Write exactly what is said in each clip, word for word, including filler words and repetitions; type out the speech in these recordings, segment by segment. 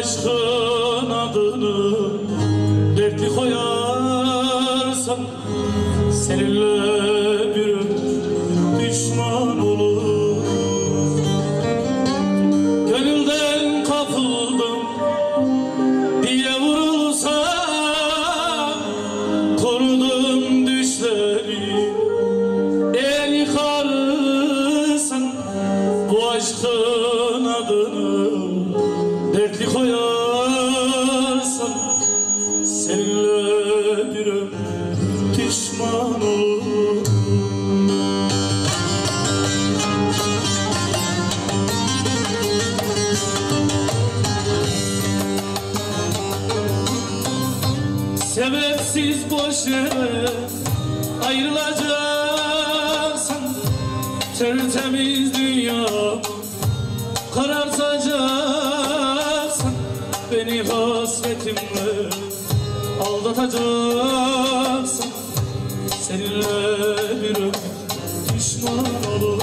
aşkın adını dertli koyarsan seninle bir düşman olur. Gönülden kapıldım diye vurulsam korudum düşleri. El yıkarsan bu aşkın adını dertli koyarsan seninle bir ömür pişman olur. Sebepsiz boş yere ayrılacaksan tertemiz dünyamı karartacaksan beni hasretimle aldatacaksan seninle bir ömür pişman olur.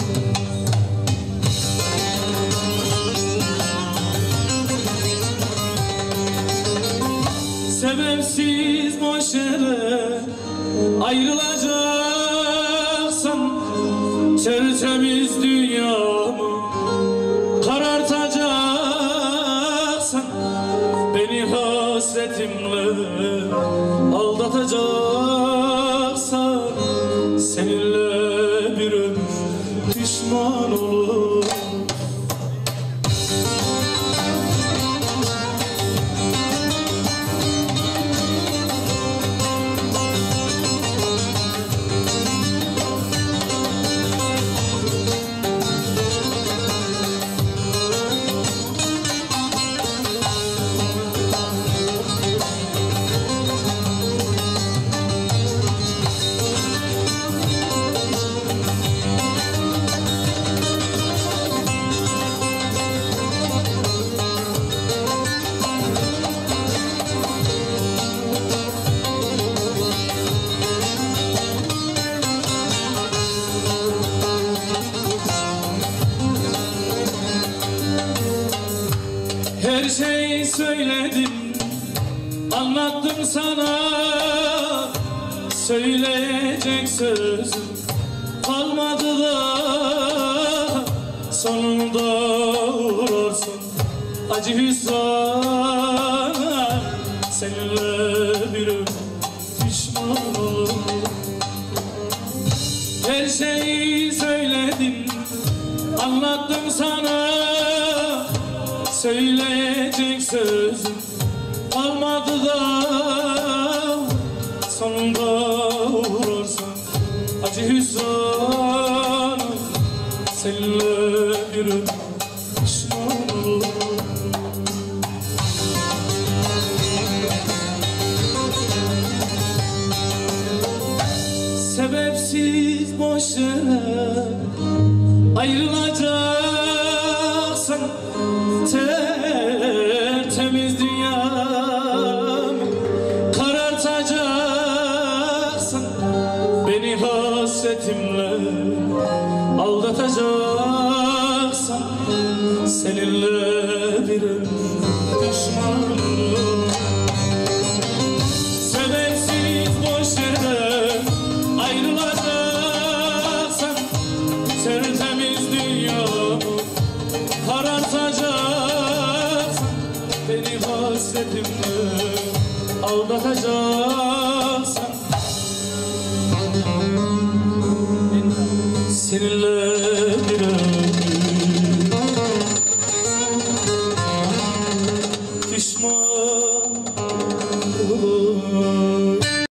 Sebepsiz boş yere ayrılacaksan tertemiz dünyamı karartacaksan beni hasretimle aldatacaksan seninle bir ömür pişman olur. Her şeyi söyledim, anlattım sana. Söyleyecek sözüm kalmadı da sonunda uğrarsın acı hüsrana. Seninle bir ömür pişman olur. Her şeyi söyledim, anlattım sana. Söyleyecek sözüm kalmadı da sonunda uğrarsan acı hüsrana. Seninle bir ömür pişman olur. Sebepsiz boş yere ayrılacaksan tertemiz dünyamı karartacaksan beni hasretimle aldatacaksan seninle bir ömür pişman olur. Sebepsiz boş yere ayrılacaksan tertemiz dünyamı karartacaksan beni hasretimle aldatacaksan seninle